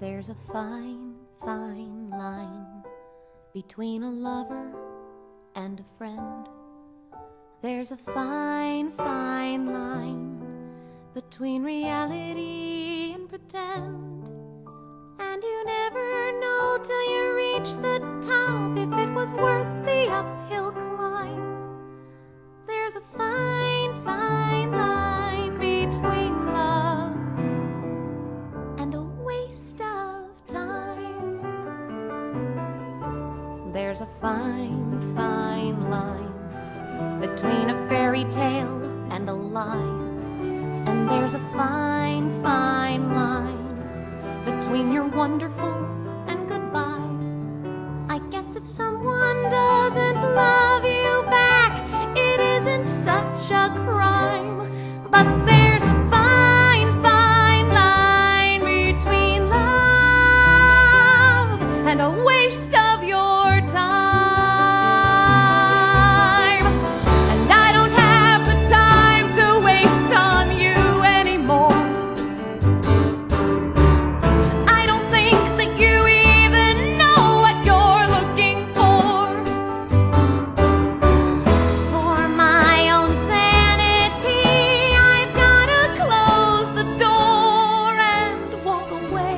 There's a fine, fine line between a lover and a friend. There's a fine, fine line between reality and pretend. And you never know till you reach the top if it was worth the uphill climb. There's a fine, fine line between love and a waste of time. There's a fine, fine line between a fairy tale and a lie. And there's a fine, fine line between you're wonderful and goodbye. I guess if someone doesn't love you back, it isn't such a crime. But there's a fine, fine line between love and a waste of your time. And I don't have the time to waste on you anymore. I don't think that you even know what you're looking for. For my own sanity, I've gotta close the door and walk away.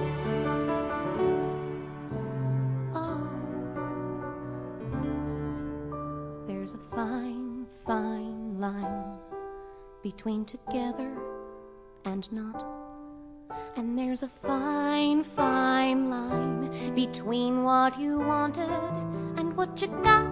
Oh, there's a fine, fine line between together and not. And there's a fine, fine line between what you wanted and what you got.